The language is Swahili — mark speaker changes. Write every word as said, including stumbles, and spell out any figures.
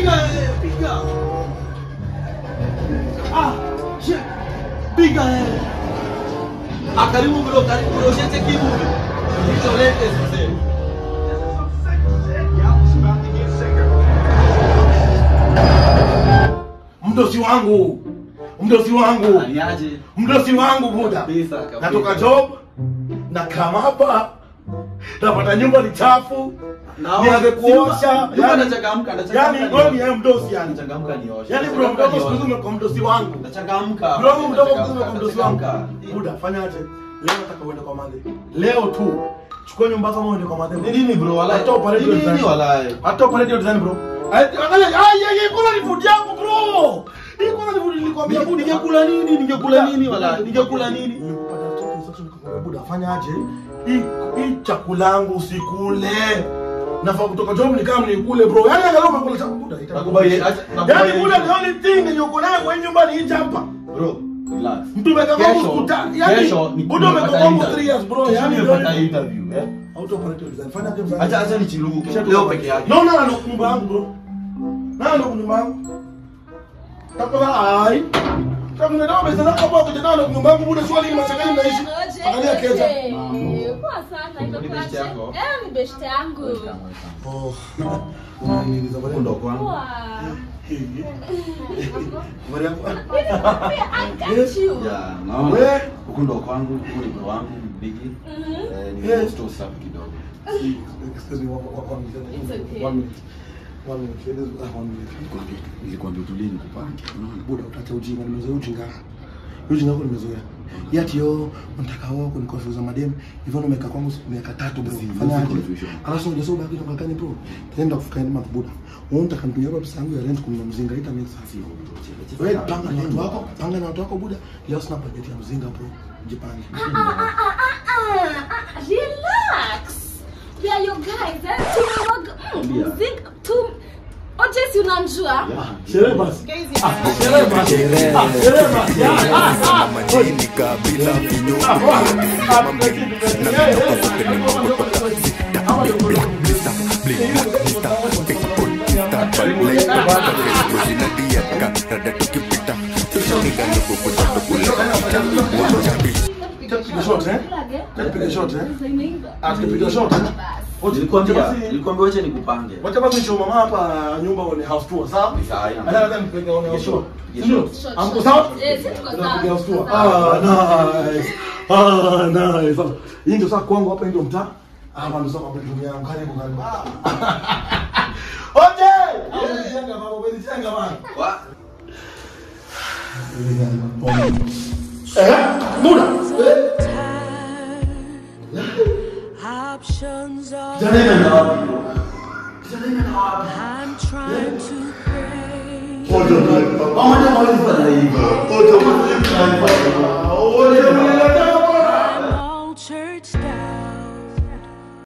Speaker 1: Piga, piga. Ah, shit. Piga. Ah, karibu bro, karibu bro, shete kibubi. Hizo lete sasa. Mdosi wangu. Mdosi wangu. Niaje? Mdosi wangu buda. Natoka job na kama hapa. Napata nyumba ni chafu. Nianze kuosha.
Speaker 2: Nyumba nachangamka, nachangamka.
Speaker 1: Yaani wewe ni mdosi yani.
Speaker 2: Nachangamka niosha.
Speaker 1: Yaani bro mdogo siku hizi kwa mdosi wangu.
Speaker 2: Nachangamka.
Speaker 1: Bro mdogo siku kwa mdosi wangu. Buda fanya aje? Leo nataka uende kwa madhe. Leo tu. Chukua nyumba kama uende kwa madhe.
Speaker 2: Ni nini bro? Wallahi.
Speaker 1: Hata pale ndio
Speaker 2: nini wallahi?
Speaker 1: Hata pale ndio design bro. Angalia, ai yeye kuna ni food yangu bro. Hii kuna ni food nilikwambia budi ningekula nini? Ningekula nini wallahi? Ningekula nini? Nilipata toka instruction kwa Buda fanya aje? Hii hii chakula yangu usikule. Nafaa kutoka job ni kama nikule bro. Yaani angalau umekula chakula Buda.
Speaker 2: Nakubai.
Speaker 1: Yaani Buda the only thing yenye uko nayo kwa nyumba ni hii hapa.
Speaker 2: Bro, relax.
Speaker 1: Mtu umeka kwangu kuta. Yaani Buda umeka kwangu three years bro. Yaani
Speaker 2: nimepata interview, eh?
Speaker 1: Auto operator design. Fanya game.
Speaker 2: Acha acha nichilumu kisha leo peke yake.
Speaker 1: No no no nyumba yangu bro. Na ndo nyumba yangu. Takola ai. Kama ndio umesema kwa kwa jana ndo nyumba yangu Buda swali ni mashaka naishi. Angalia keza.
Speaker 3: Poa sana imekuaje? Eh ni best yangu.
Speaker 1: Oh. Ni nizabale ndo kwangu.
Speaker 3: Poa.
Speaker 1: Mari yangu.
Speaker 3: I got you.
Speaker 2: Yeah, naona. Wewe huko ndo kwangu, huko ni bro wangu bigi. Eh ni host safi kidogo.
Speaker 1: Excuse me, one minute.
Speaker 3: It's okay.
Speaker 1: One minute. One minute. It is one minute.
Speaker 2: Nilikwambia utulie nikupange.
Speaker 1: Unaona Buda utaacha ujinga, nimezoea ujinga. Ujinga wako nimezoea. Yati yo unataka wao kunikofuza madem. Hivyo nimeka kwangu miaka tatu bro. Fanya aje? Alafu unajua baki kwa kani bro. Tenda kufika ni Buda. Wewe unataka nitumie pesa yangu ya rent kununua mzinga ita make sense. Wewe panga na watu wako, panga na watu wako Buda. Leo sina budget ya mzinga bro. Jipange.
Speaker 3: Relax. Yeah, you guys, eh? Tumewaga. Mzinga tu. Oje si unamjua?
Speaker 1: Sherehe basi. Ah, sherehe basi. Ah, sherehe basi. Ah,
Speaker 4: majini kabila vinyo.
Speaker 1: Piga shot eh? Piga shot eh? Ah, piga shot.
Speaker 2: Nilikwambia, nilikwambia wacha nikupange.
Speaker 1: Wacha basi nisho mama hapa nyumba ni house tour, sawa?
Speaker 2: Sawa.
Speaker 1: Hata nipeleke on house tour. Ndio. Amko
Speaker 3: sawa?
Speaker 1: sawa?
Speaker 3: Eh, sisi tuko sawa.
Speaker 1: House tour. Ah, nice. Ah, nice. Hii ndio sasa kwangu hapa ndio mtaa. Ah, bado sasa kwa dunia yangu karibu karibu. Oje! Unajenga baba, unajenga baba.
Speaker 2: Wa?
Speaker 1: Eh? Muda.
Speaker 5: Options are
Speaker 1: Jangan jawab.
Speaker 5: I'm trying to pray.
Speaker 1: Oh, jangan. Oh, jangan. Oh, jangan.